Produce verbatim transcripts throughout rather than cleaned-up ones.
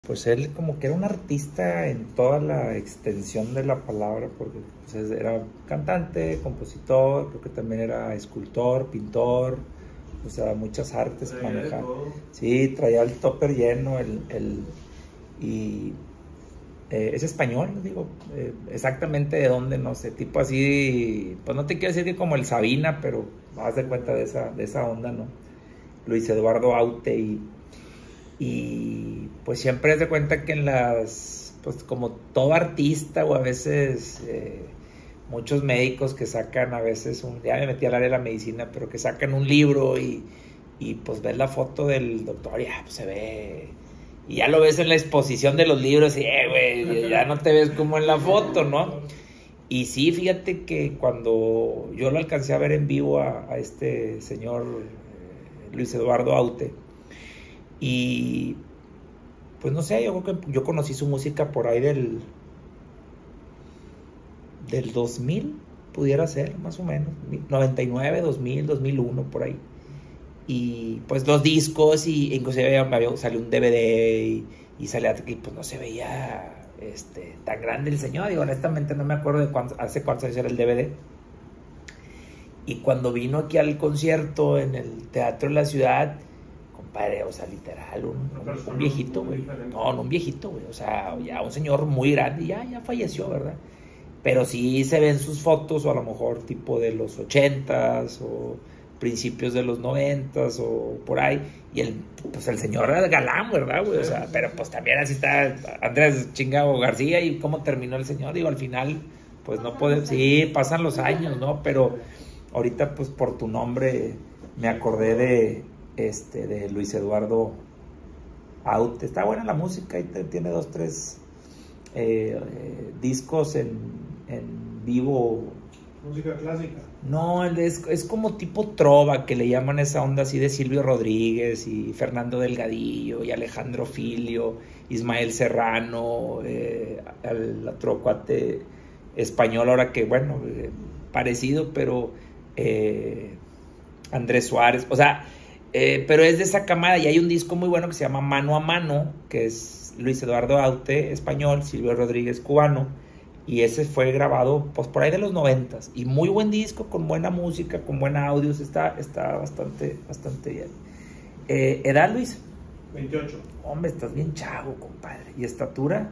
Pues él como que era un artista en toda la extensión de la palabra, porque pues, era cantante, compositor, creo que también era escultor, pintor, o sea, muchas artes manejaba. Sí, traía el topper lleno, el, el, y eh, es español, digo, eh, exactamente de dónde, no sé, tipo así, pues no te quiero decir que como el Sabina, pero vas de cuenta de esa, de esa onda, ¿no? Luis Eduardo Aute y... Y pues siempre es de cuenta que en las, pues como todo artista o a veces eh, muchos médicos que sacan a veces un, ya me metí al área de la medicina, pero que sacan un libro y, y pues ves la foto del doctor y ya pues se ve, y ya lo ves en la exposición de los libros y eh, güey, ya no te ves como en la foto, ¿no? Y sí, fíjate que cuando yo lo alcancé a ver en vivo a, a este señor eh, Luis Eduardo Aute, y pues no sé, yo creo que yo conocí su música por ahí del del dos mil, pudiera ser, más o menos, noventa y nueve, dos mil, dos mil uno, por ahí. Y pues los discos, y inclusive había, salió un D V D y, y salía, y pues no se veía este, tan grande el señor, digo, honestamente no me acuerdo de cuánto, hace cuántos años era el D V D. Y cuando vino aquí al concierto en el Teatro de la Ciudad, compadre, o sea, literal, un, un, un viejito, güey. No, no un viejito, güey. O sea, ya un señor muy grande, ya, ya falleció, ¿verdad? Pero sí se ven sus fotos, o a lo mejor tipo de los ochentas, o principios de los noventas, o por ahí. Y el, pues el señor era galán, ¿verdad, güey? O sea, pero pues también así está Andrés Chingao García, y cómo terminó el señor. Digo, al final, pues no puede, sí, pasan los años, ¿no? Pero ahorita, pues por tu nombre, me acordé de... Este, de Luis Eduardo Aute. Está buena la música y tiene dos, tres eh, eh, discos en, en vivo. ¿Música clásica? No, es, es como tipo trova, que le llaman esa onda así de Silvio Rodríguez y Fernando Delgadillo y Alejandro Filio, Ismael Serrano, eh, al otro cuate español ahora que, bueno, eh, parecido, pero eh, Andrés Suárez, o sea, Eh, pero es de esa camada, y hay un disco muy bueno que se llama Mano a Mano, que es Luis Eduardo Aute, español, Silvio Rodríguez, cubano, y ese fue grabado pues por ahí de los noventas, y muy buen disco, con buena música, con buen audio, está, está bastante, bastante bien. Eh, ¿Edad, Luis? veintiocho. Hombre, estás bien chavo, compadre. ¿Y estatura?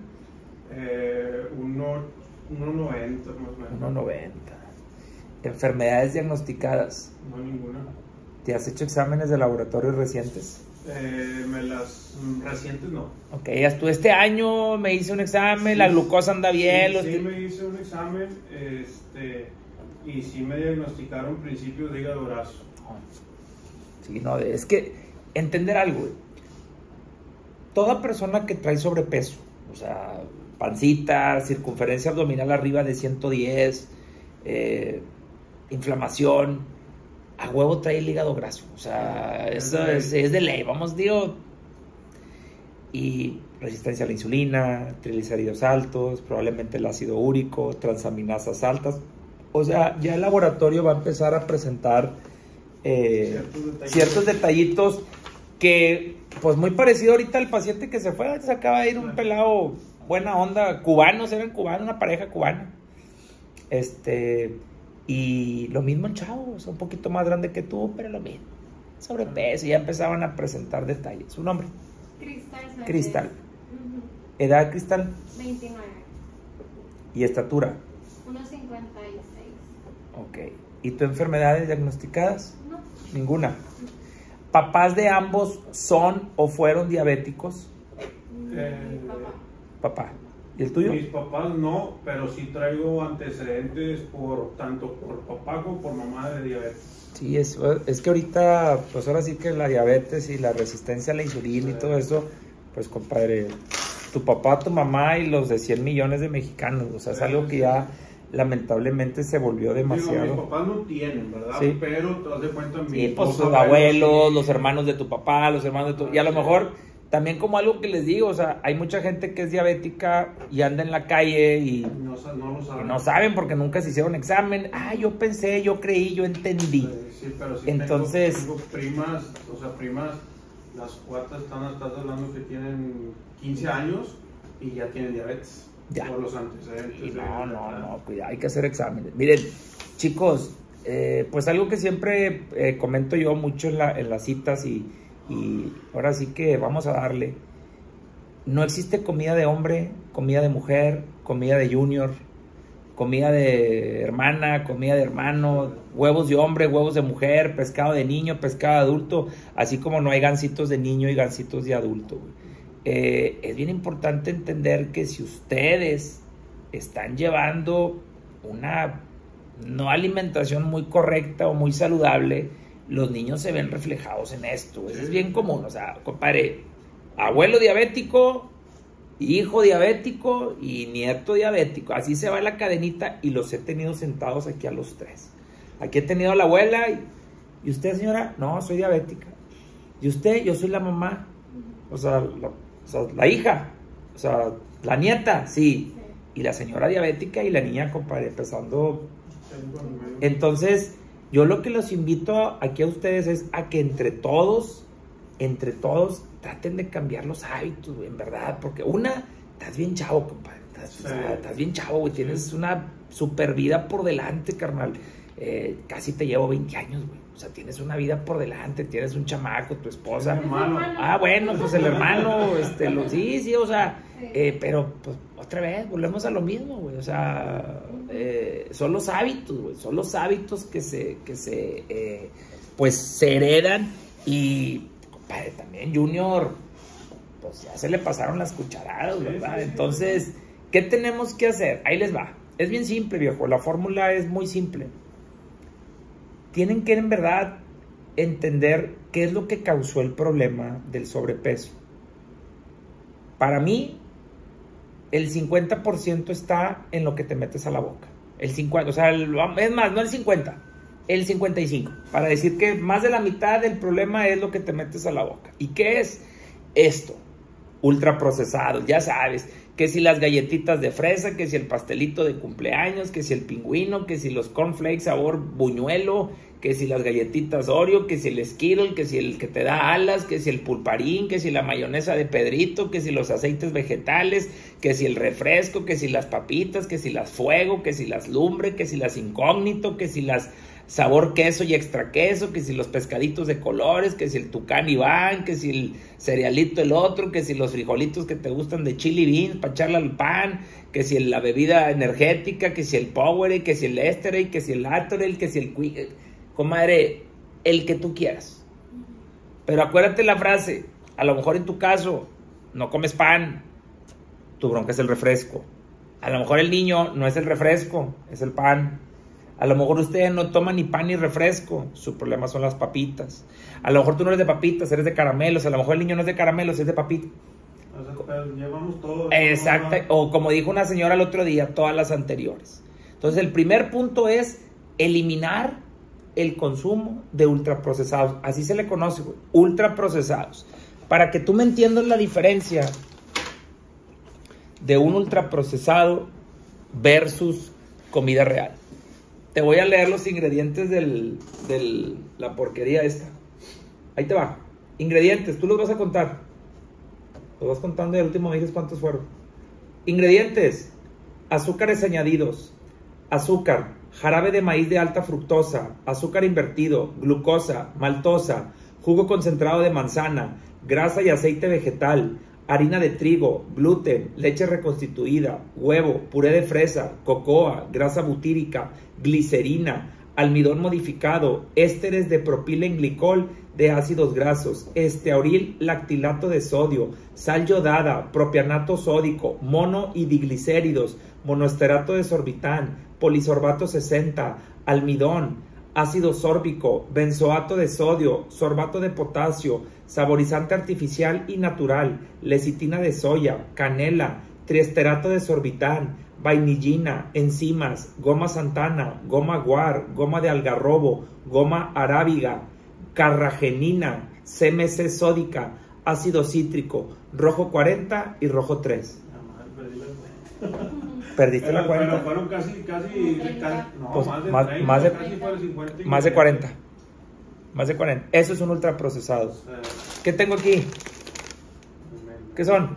Eh, uno, uno noventa más o menos. uno noventa. ¿Enfermedades diagnosticadas? No, ninguna. ¿Te has hecho exámenes de laboratorio recientes? Eh, me las recientes no. Ok, ya estuve este año, me hice un examen, sí, la glucosa anda bien. Sí, los sí me hice un examen, este, y sí me diagnosticaron principios de hígado graso. Sí, no, es que entender algo, toda persona que trae sobrepeso, o sea, pancita, circunferencia abdominal arriba de ciento diez, eh, inflamación, a huevo trae el hígado graso, o sea, eso es, es de ley, vamos, digo, y resistencia a la insulina, triglicéridos altos, probablemente el ácido úrico, transaminasas altas, o sea, ya el laboratorio va a empezar a presentar eh, ciertos, detallitos. ciertos detallitos que, pues muy parecido ahorita al paciente que se fue, se acaba de ir un pelado, buena onda, cubanos, eran cubanos, una pareja cubana, este... Y lo mismo en chavos, un poquito más grande que tú, pero lo mismo. Sobrepeso, ya empezaban a presentar detalles. ¿Su nombre? Cristal. Cristal. Uh-huh. ¿Edad, Cristal? veintinueve. ¿Y estatura? uno cincuenta y seis. Ok. ¿Y tu enfermedades diagnosticadas? No. Ninguna. ¿Papás de ambos son o fueron diabéticos? Eh, Mi papá. Papá. ¿Y el tuyo? Mis papás no, pero sí traigo antecedentes por tanto por papá como por mamá de diabetes. Sí, es, es que ahorita, pues ahora sí que la diabetes y la resistencia a la insulina sí. Y todo eso, pues compadre, tu papá, tu mamá y los de cien millones de mexicanos, o sea, sí, es algo que sí. Ya lamentablemente se volvió demasiado. Digo, mis papás no tienen, ¿verdad? Sí. Pero te das de cuenta, sí, pues sus abuelos, sí. Los hermanos de tu papá, los hermanos de tu... Y a lo mejor... También como algo que les digo, o sea, hay mucha gente que es diabética y anda en la calle y no, no lo saben. Y no saben porque nunca se hicieron examen. Ah, yo pensé, yo creí, yo entendí. Sí, pero sí entonces tengo, tengo primas, o sea, primas las cuartas están, estás hablando que tienen quince años y ya tienen diabetes. Ya. Por los antecedentes. Y de- no, no, no, cuidado, hay que hacer exámenes. Miren, chicos, eh, pues algo que siempre eh, comento yo mucho en, la, en las citas y, y ahora sí que vamos a darle. No existe comida de hombre, comida de mujer, comida de junior, comida de hermana, comida de hermano, huevos de hombre, huevos de mujer, pescado de niño, pescado de adulto, así como no hay gansitos de niño y gansitos de adulto, güey. Eh, es bien importante entender que si ustedes están llevando una no alimentación muy correcta o muy saludable, los niños se ven reflejados en esto. Eso es bien común. O sea, compadre, abuelo diabético, hijo diabético y nieto diabético. Así se va la cadenita y los he tenido sentados aquí a los tres. Aquí he tenido a la abuela y, ¿y usted, señora? No, soy diabética. ¿Y usted? Yo soy la mamá. O sea, la, o sea, la hija. O sea, la nieta, sí. Y la señora diabética y la niña, compadre, empezando. Entonces, yo lo que los invito aquí a ustedes es a que entre todos, entre todos, traten de cambiar los hábitos, güey, en verdad. Porque una, estás bien chavo, compadre. Estás, Sí. o sea, estás bien chavo, güey. Tienes una super vida por delante, carnal. Eh, casi te llevo veinte años, güey. O sea, tienes una vida por delante, tienes un chamaco, tu esposa. Mi hermano. Ah, bueno, pues el hermano, este, lo, sí, sí, o sea, eh, pero pues otra vez, volvemos a lo mismo, güey. O sea, eh, son los hábitos, güey. Son los hábitos que se, que se, eh, pues se heredan. Y, compadre, también Junior, pues ya se le pasaron las cucharadas, ¿verdad? Sí, sí, sí. Entonces, ¿qué tenemos que hacer? Ahí les va. Es bien simple, viejo. La fórmula es muy simple. Tienen que en verdad entender qué es lo que causó el problema del sobrepeso. Para mí, el cincuenta por ciento está en lo que te metes a la boca. El cincuenta, o sea, el, es más, no el cincuenta, el cincuenta y cinco. Para decir que más de la mitad del problema es lo que te metes a la boca. ¿Y qué es esto? Ultraprocesados, ya sabes, que si las galletitas de fresa, que si el pastelito de cumpleaños, que si el pingüino, que si los cornflakes sabor buñuelo, que si las galletitas Oreo, que si el Skittle, que si el que te da alas, que si el pulparín, que si la mayonesa de Pedrito, que si los aceites vegetales, que si el refresco, que si las papitas, que si las fuego, que si las lumbre, que si las incógnito, que si las sabor queso y extra queso, que si los pescaditos de colores, que si el tucán Iván, que si el cerealito el otro, que si los frijolitos que te gustan de chili beans para echarle al pan, que si la bebida energética, que si el Powerade, que si el Esterade, que si el Atorel, que si el Quick. Comadre, el que tú quieras. Pero acuérdate la frase, a lo mejor en tu caso no comes pan, tu bronca es el refresco. A lo mejor el niño no es el refresco, es el pan. A lo mejor ustedes no toman ni pan ni refresco, su problema son las papitas. A lo mejor tú no eres de papitas, eres de caramelos. A lo mejor el niño no es de caramelos, es de papitas. O sea, pero llevamos todo. Exacto, ¿no? o como dijo una señora el otro día, todas las anteriores. Entonces el primer punto es eliminar el consumo de ultraprocesados. Así se le conoce, güey, ultraprocesados. Para que tú me entiendas la diferencia de un ultraprocesado versus comida real. Te voy a leer los ingredientes de del, la porquería esta. Ahí te va. Ingredientes, tú los vas a contar. Los vas contando y al último me dices cuántos fueron. Ingredientes: azúcares añadidos, azúcar, jarabe de maíz de alta fructosa, azúcar invertido, glucosa, maltosa, jugo concentrado de manzana, grasa y aceite vegetal, harina de trigo, gluten, leche reconstituida, huevo, puré de fresa, cocoa, grasa butírica, glicerina, almidón modificado, ésteres de propilenglicol de ácidos grasos, estearil lactilato de sodio, sal yodada, propianato sódico, mono y diglicéridos, monoesterato de sorbitán, polisorbato sesenta, almidón, ácido sórbico, benzoato de sodio, sorbato de potasio, saborizante artificial y natural, lecitina de soya, canela, triesterato de sorbitán, vainillina, enzimas, goma santana, goma guar, goma de algarrobo, goma arábiga, carragenina, C M C sódica, ácido cítrico, rojo cuarenta y rojo tres. ¿Perdiste la cuenta? Pero fueron casi, casi, casi no, Pues más de más- treinta, más de- casi fueron cincuenta Más de cuarenta. Más de cuarenta. Eso es un ultraprocesado. Sí. ¿Qué tengo aquí? ¿Qué son?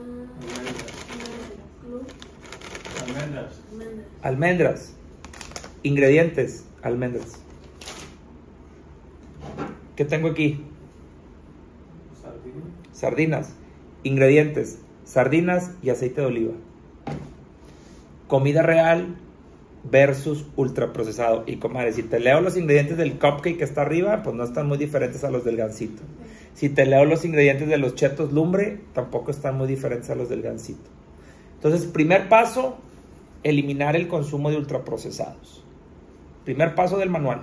Almendras. Almendras. Ingredientes, almendras. ¿Qué tengo aquí? Sardinas. Sardinas. Ingredientes, sardinas y aceite de oliva. Comida real versus ultraprocesado. Y comadre, si te leo los ingredientes del cupcake que está arriba, pues no están muy diferentes a los del Gansito. Si te leo los ingredientes de los chetos lumbre, tampoco están muy diferentes a los del Gansito. Entonces, primer paso, eliminar el consumo de ultraprocesados. Primer paso del manual.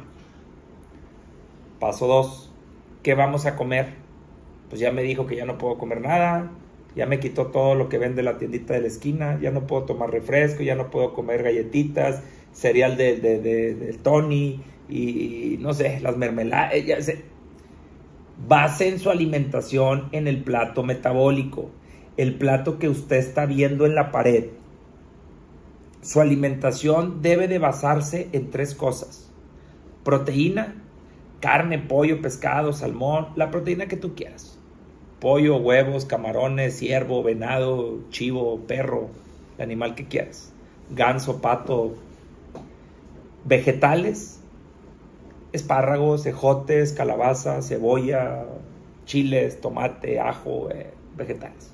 Paso dos, ¿qué vamos a comer? Pues ya me dijo que ya no puedo comer nada, ya me quitó todo lo que vende la tiendita de la esquina, ya no puedo tomar refresco, ya no puedo comer galletitas, cereal de, de, de, de Tony y, y no sé, las mermeladas. Ya sé. Basen su alimentación en el plato metabólico, el plato que usted está viendo en la pared. Su alimentación debe de basarse en tres cosas: proteína, carne, pollo, pescado, salmón, la proteína que tú quieras. Pollo, huevos, camarones, ciervo, venado, chivo, perro, el animal que quieras. Ganso, pato. Vegetales, espárragos, ejotes, calabaza, cebolla, chiles, tomate, ajo, eh, vegetales.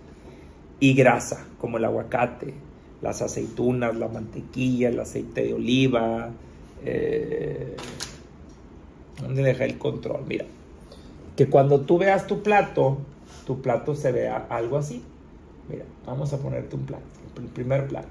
Y grasa, como el aguacate, las aceitunas, la mantequilla, el aceite de oliva. Eh, ¿Dónde dejé el control? Mira, que cuando tú veas tu plato, tu plato se vea algo así. Mira, vamos a ponerte un plato, el primer plato.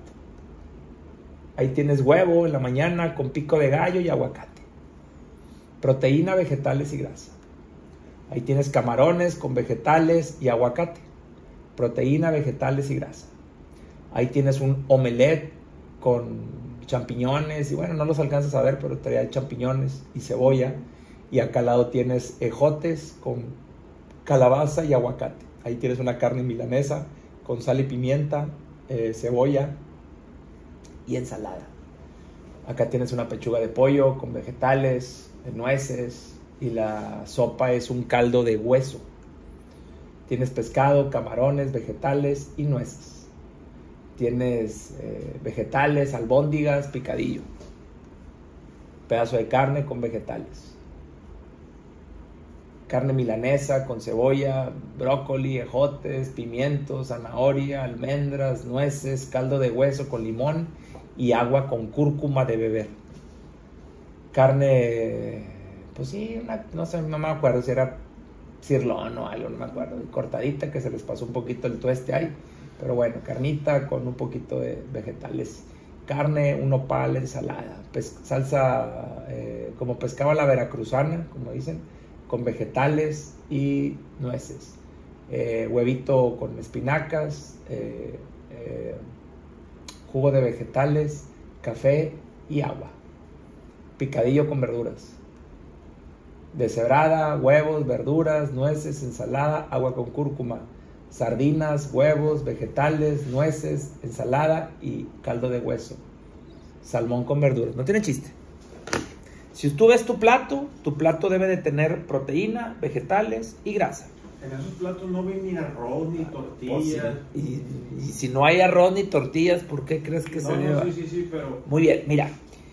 Ahí tienes huevo en la mañana con pico de gallo y aguacate. Proteína, vegetales y grasa. Ahí tienes camarones con vegetales y aguacate. Proteína, vegetales y grasa. Ahí tienes un omelette con champiñones y bueno, no los alcanzas a ver, pero trae champiñones y cebolla. Y acá al lado tienes ejotes con calabaza y aguacate. Ahí tienes una carne milanesa con sal y pimienta, eh, cebolla y ensalada. Acá tienes una pechuga de pollo con vegetales, nueces, y la sopa es un caldo de hueso. Tienes pescado, camarones, vegetales y nueces. Tienes eh, vegetales, albóndigas, picadillo. Pedazo de carne con vegetales. Carne milanesa con cebolla, brócoli, ejotes, pimientos, zanahoria, almendras, nueces, caldo de hueso con limón y agua con cúrcuma de beber. Carne, pues sí, una, no sé, no me acuerdo si era sirloin o algo, no me acuerdo, cortadita, que se les pasó un poquito el tueste ahí, pero bueno, carnita con un poquito de vegetales. Carne, un nopal, ensalada, pes, salsa eh, como pescaba la veracruzana, como dicen, con vegetales y nueces. Eh, huevito con espinacas, eh, eh, jugo de vegetales, café y agua. Picadillo con verduras. Deshebrada, huevos, verduras, nueces, ensalada, agua con cúrcuma. Sardinas, huevos, vegetales, nueces, ensalada y caldo de hueso. Salmón con verduras. No tiene chiste. Si tú ves tu plato, tu plato debe de tener proteína, vegetales y grasa. En esos platos no ven ni arroz ni tortillas. Pues sí. y, y si no hay arroz ni tortillas, ¿por qué crees que no, se no, lleva? Sí, sí, sí, pero... Muy bien, mira.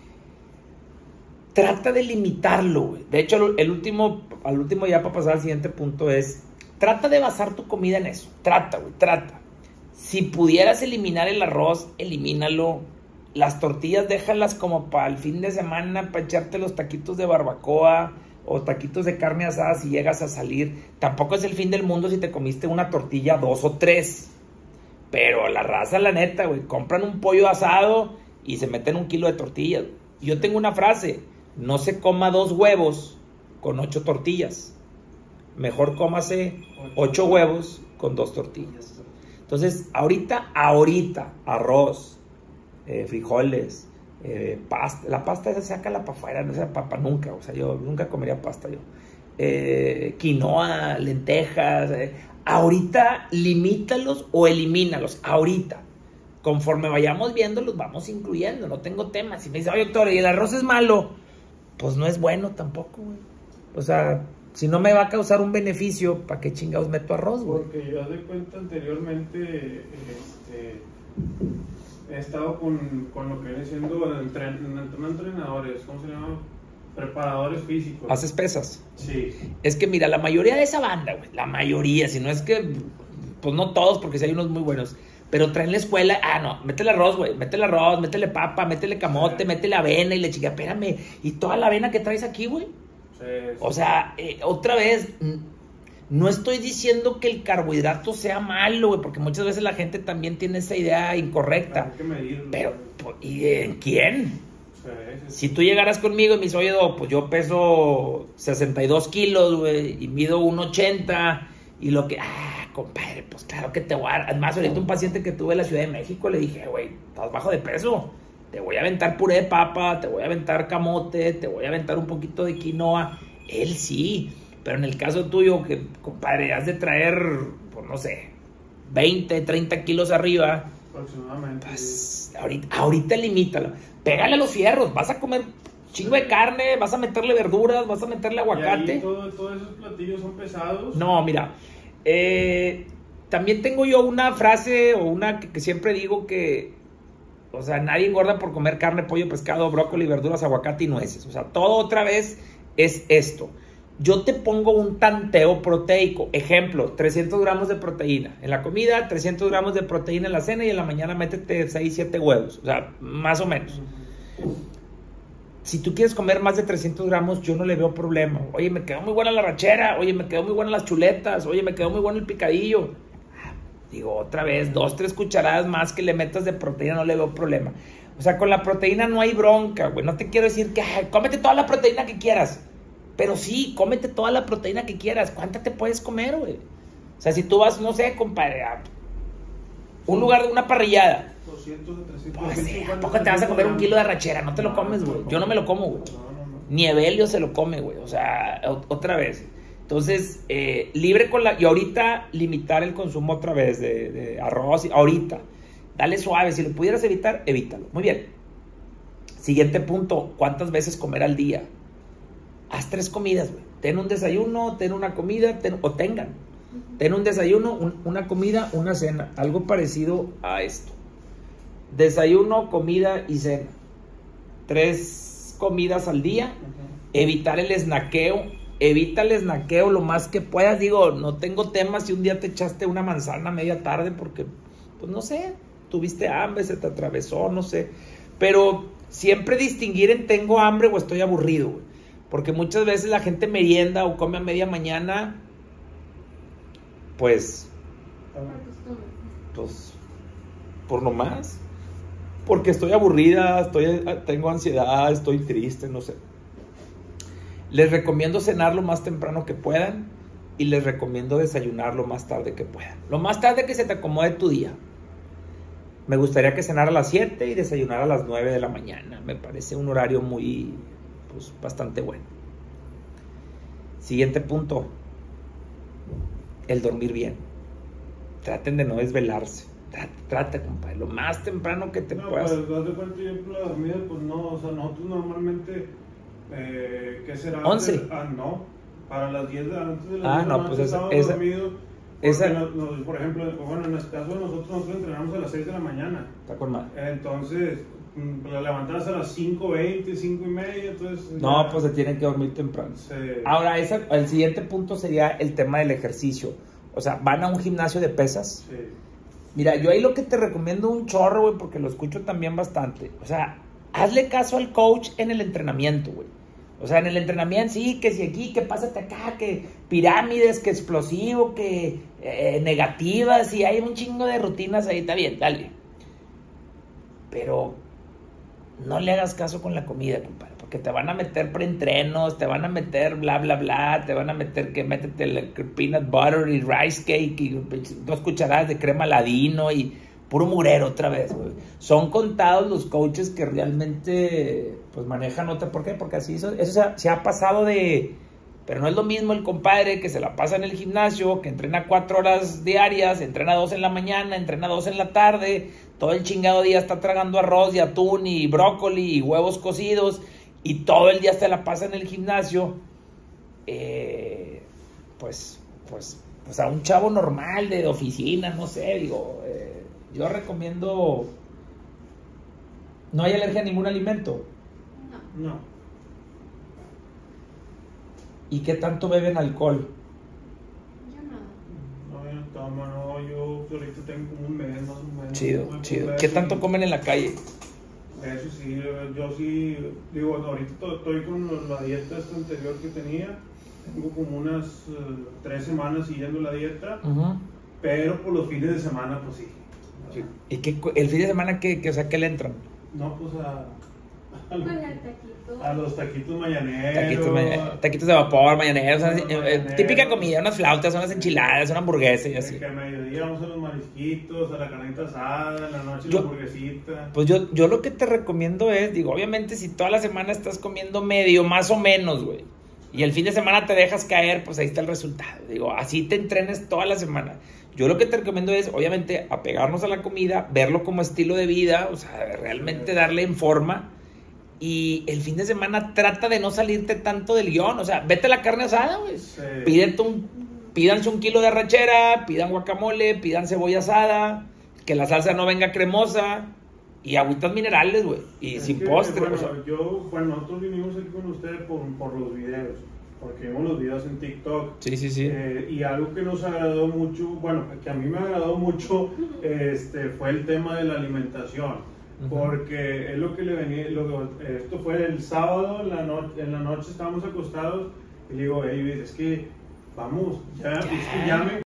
Trata de limitarlo, güey. De hecho, el último, al último ya para pasar al siguiente punto es, trata de basar tu comida en eso. Trata, güey, trata. Si pudieras eliminar el arroz, elimínalo. Las tortillas déjalas como para el fin de semana, para echarte los taquitos de barbacoa o taquitos de carne asada si llegas a salir. Tampoco es el fin del mundo si te comiste una tortilla, dos o tres. Pero la raza, la neta, güey, compran un pollo asado y se meten un kilo de tortillas. Yo tengo una frase: no se coma dos huevos con ocho tortillas. Mejor cómase ocho huevos con dos tortillas. Entonces, ahorita, ahorita, arroz, eh, frijoles, eh, pasta. La pasta esa sácala para afuera, no sea papa nunca. O sea, yo nunca comería pasta yo. Eh, quinoa, lentejas. Eh, ahorita, limítalos o elimínalos. Ahorita. Conforme vayamos viendo, los vamos incluyendo. No tengo tema. Si me dice, oye, doctor, ¿y el arroz es malo? Pues no es bueno tampoco, güey. O sea, si no me va a causar un beneficio, ¿para qué chingados meto arroz, güey? Porque yo de cuenta anteriormente, este, he estado con, con lo que viene siendo entren, no entrenadores, ¿cómo se llama? Preparadores físicos. ¿Haces pesas? Sí. Es que mira, la mayoría de esa banda, güey, la mayoría, si no es que, pues no todos, porque sí hay unos muy buenos, pero traen la escuela, ah, no, métele arroz, güey, métele arroz, métele papa, métele camote, sí. métele avena y le chica, espérame, y toda la avena que traes aquí, güey. Sí, sí. O sea, eh, otra vez, no estoy diciendo que el carbohidrato sea malo, güey, porque muchas veces la gente también tiene esa idea incorrecta. Hay que medirlo. Pero, ¿y en quién? Sí, sí, sí. Si tú llegaras conmigo y me dices, oye, pues yo peso sesenta y dos kilos, güey, y mido uno ochenta, y lo que, ah, compadre, pues claro que te voy a dar. Además, ahorita un paciente que tuve en la Ciudad de México, le dije, güey, estás bajo de peso, te voy a aventar puré de papa, te voy a aventar camote, te voy a aventar un poquito de quinoa. Él sí, pero en el caso tuyo, que, compadre, has de traer, pues no sé, veinte, treinta kilos arriba. Aproximadamente. Pues, ahorita, ahorita limítalo. Pégale a los fierros, vas a comer chingo de carne, vas a meterle verduras, vas a meterle aguacate. ¿Y ahí todo, todos esos platillos son pesados? No, mira, eh, también tengo yo una frase o una que, que siempre digo que, o sea, nadie engorda por comer carne, pollo, pescado, brócoli, verduras, aguacate y nueces. O sea, todo otra vez es esto. Yo te pongo un tanteo proteico. Ejemplo, trescientos gramos de proteína en la comida, trescientos gramos de proteína en la cena y en la mañana métete seis, siete huevos. O sea, más o menos. Si tú quieres comer más de trescientos gramos, yo no le veo problema. Oye, me quedó muy buena la rachera. Oye, me quedó muy buena las chuletas. Oye, me quedó muy bueno el picadillo. Digo, otra vez, dos, tres cucharadas más que le metas de proteína, no le veo problema. O sea, con la proteína no hay bronca, güey. No te quiero decir que ay, cómete toda la proteína que quieras. Pero sí, cómete toda la proteína que quieras. ¿Cuánta te puedes comer, güey? O sea, si tú vas, no sé, compadre, a un lugar de una parrillada. doscientos o trescientos. Pues sí, ¿a poco te vas a comer un kilo de arrachera? No te lo comes, güey. Yo no me lo como, güey. No, no, no. Ni Evelio se lo come, güey. O sea, otra vez. Entonces, eh, libre con la... Y ahorita limitar el consumo otra vez de, de arroz. Ahorita. Dale suave. Si lo pudieras evitar, evítalo. Muy bien. Siguiente punto. ¿Cuántas veces comer al día? Haz tres comidas, güey. Ten un desayuno, ten una comida, ten, o tengan. Ten un desayuno, un, una comida, una cena. Algo parecido a esto. Desayuno, comida y cena. Tres comidas al día. Uh-huh. Evitar el snaqueo. Evita el snaqueo lo más que puedas. Digo, no tengo tema si un día te echaste una manzana a media tarde porque, pues no sé, tuviste hambre, se te atravesó, no sé. Pero siempre distinguir en tengo hambre o estoy aburrido, güey. Porque muchas veces la gente merienda o come a media mañana, pues, pues, por nomás. Porque estoy aburrida, estoy, tengo ansiedad, estoy triste, no sé. Les recomiendo cenar lo más temprano que puedan y les recomiendo desayunar lo más tarde que puedan. Lo más tarde que se te acomode tu día. Me gustaría que cenara a las siete y desayunara a las nueve de la mañana. Me parece un horario muy... pues bastante bueno. Siguiente punto, el dormir bien. Traten de no desvelarse. Trata, trata, compadre, lo más temprano que te no, puedas. No, pues, de cuenta, yo la dormida, pues no, o sea, nosotros normalmente, eh, ¿qué será? once. Ah, no, para las diez de la noche de la Ah, diez no, de la pues noche esa, estamos esa, dormidos. esa nos, nos, por ejemplo, bueno, en este caso nosotros, nosotros entrenamos a las seis de la mañana. Está con madre. Entonces, la levantas a las cinco veinte, cinco y media, entonces... No, ya... pues se tienen que dormir temprano. Sí. Ahora, esa, el siguiente punto sería el tema del ejercicio. O sea, ¿van a un gimnasio de pesas? Sí. Mira, yo ahí lo que te recomiendo un chorro, güey, porque lo escucho también bastante. O sea, hazle caso al coach en el entrenamiento, güey. O sea, en el entrenamiento, sí, que si aquí, que pásate acá, que pirámides, que explosivo, que eh, negativas, y hay un chingo de rutinas ahí, está bien, dale. Pero no le hagas caso con la comida, compadre, porque te van a meter preentrenos, te van a meter bla, bla, bla, te van a meter que métete el peanut butter y rice cake y dos cucharadas de crema ladino y puro murero otra vez, güey. Son contados los coaches que realmente pues manejan otra. ¿Por qué? Porque así eso, eso se, ha, se ha pasado de... Pero no es lo mismo el compadre que se la pasa en el gimnasio, que entrena cuatro horas diarias, entrena dos en la mañana, entrena dos en la tarde, todo el chingado día está tragando arroz y atún y brócoli y huevos cocidos y todo el día se la pasa en el gimnasio. eh, pues, pues, o sea, un chavo normal de oficina, no sé, digo, eh, yo recomiendo, no hay alergia a ningún alimento. No. No. ¿Y qué tanto beben alcohol? Yo no. No, yo no tomo, no, yo ahorita tengo como un mes más o menos. Chido, Como chido. un mes ¿Qué y- tanto comen en la calle? Eso sí, yo sí, digo, ahorita to- estoy con la dieta esta anterior que tenía, tengo como unas eh, tres semanas siguiendo la dieta, Uh-huh. pero por los fines de semana, pues sí. Sí. ¿Y qué, cu- el fin de semana qué, qué, o sea, qué le entran? No, pues a, a, Con los- el taquito. a los taquitos mañaneros. Taquitos, ma- taquitos de vapor, mañaneros, Los eh, eh, mañaneros. típica comida, unas flautas, unas enchiladas, una hamburguesa y de así. Que a mediodía vamos a los marisquitos, a la carnita asada, en la noche Yo- la hamburguesita. Pues yo, yo lo que te recomiendo es, digo, obviamente si toda la semana estás comiendo medio, más o menos, güey, y el fin de semana te dejas caer, pues ahí está el resultado. Digo, así te entrenes toda la semana. Yo lo que te recomiendo es, obviamente, apegarnos a la comida, verlo como estilo de vida, o sea, realmente darle en forma. Y el fin de semana trata de no salirte tanto del guión, o sea, vete a la carne asada, güey. Sí. Pídete un, pídanse un kilo de arrachera, pidan guacamole, pidan cebolla asada, que la salsa no venga cremosa y agüitas minerales, güey, y Es sin que, postre. Bueno, o sea. yo, bueno, nosotros vinimos aquí con ustedes por, por los videos, porque vimos los videos en TikTok. Sí, sí, sí. Eh, y algo que nos agradó mucho, bueno, que a mí me agradó mucho, este, fue el tema de la alimentación. Ujú. Porque es lo que le venía, lo que- esto fue el sábado, en la, no- en la noche estábamos acostados, y le digo, hey, es que vamos, ya, es que ya me